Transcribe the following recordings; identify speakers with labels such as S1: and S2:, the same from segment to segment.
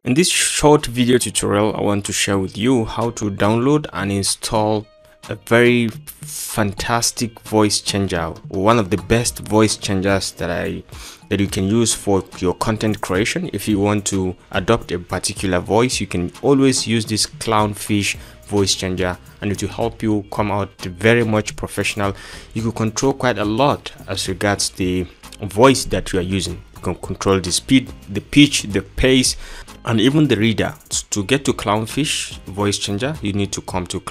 S1: In this short video tutorial, I want to share with you how to download and install a very fantastic voice changer, one of the best voice changers that you can use for your content creation. If you want to adopt a particular voice, you can always use this clownfish voice changer and it will help you come out very much professional. You can control quite a lot as regards the voice that you are using. You can control the speed, the pitch, the pace, and even the reader. To get to Clownfish voice changer, you need to come to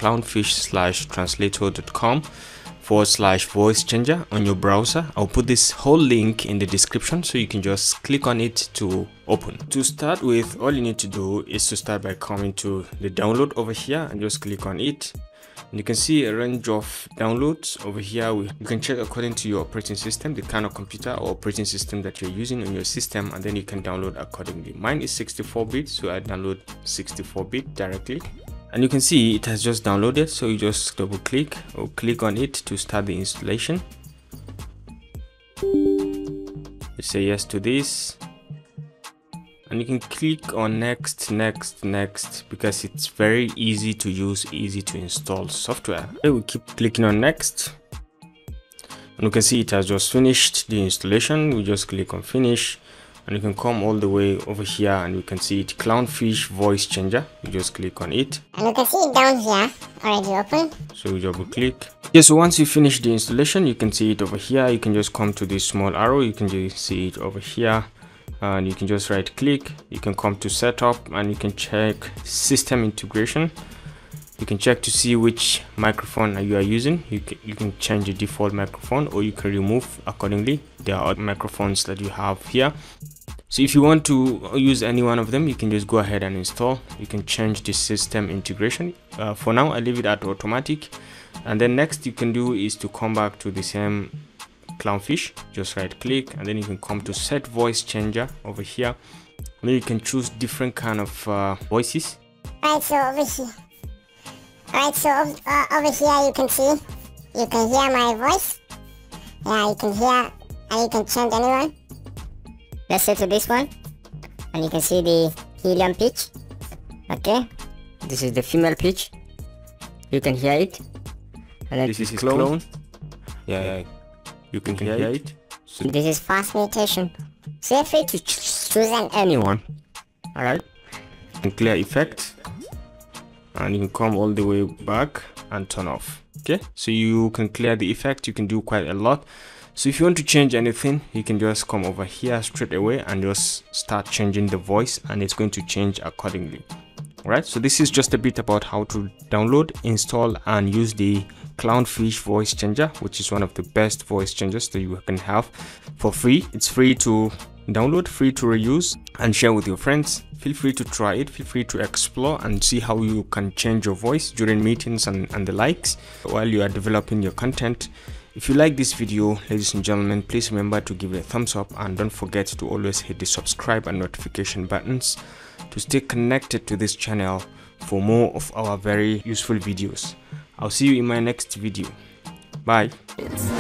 S1: clownfish/translator.com/voice changer on your browser. I'll put this whole link in the description so you can just click on it to open. To start with, all you need to do is to start by coming to the download over here and just click on it. And you can see a range of downloads over here. You can check according to your operating system, the kind of computer or operating system that you're using on your system, and then you can download accordingly. Mine is 64-bit, so I download 64-bit directly. And you can see it has just downloaded, so you just double click or click on it to start the installation. You say yes to this. And you can click on next because it's very easy to use, easy to install software. We keep clicking on next and you can see it has just finished the installation. We just click on finish and you can come all the way over here and you can see it, Clownfish voice changer. You just click on it
S2: and you can see it down here already open,
S1: so you double click. So once you finish the installation, you can see it over here. You can just come to this small arrow, you can just see it over here. And you can just right click, you can come to setup and you can check system integration. You can check to see which microphone you are using. You can change the default microphone or you can remove accordingly. There are other microphones that you have here. So if you want to use any one of them, you can just go ahead and install. You can change the system integration. For now, I leave it at automatic. And then next you can do is to come back to the same Clownfish, just right click and then you can come to set voice changer over here and then you can choose different kind of voices.
S2: Over here you can see, you can hear my voice. Yeah, you can hear and you can change anyone. Let's say to this one and you can see the helium pitch. Okay, this is the female pitch, you can hear it. And then
S1: this is clone. Yeah. You can hear it.
S2: So this is fast mutation. So you're free to choose anyone. Alright.
S1: You can clear effect. And you can come all the way back and turn off. Okay. So you can clear the effect. You can do quite a lot. So if you want to change anything, you can just come over here straight away and just start changing the voice and it's going to change accordingly. Alright. So this is just a bit about how to download, install and use the Clownfish voice changer, which is one of the best voice changers that you can have for free. It's free to download, free to reuse and share with your friends. Feel free to try it, feel free to explore and see how you can change your voice during meetings and the likes while you are developing your content. If you like this video, ladies and gentlemen, please remember to give it a thumbs up and don't forget to always hit the subscribe and notification buttons to stay connected to this channel for more of our very useful videos. I'll see you in my next video. Bye.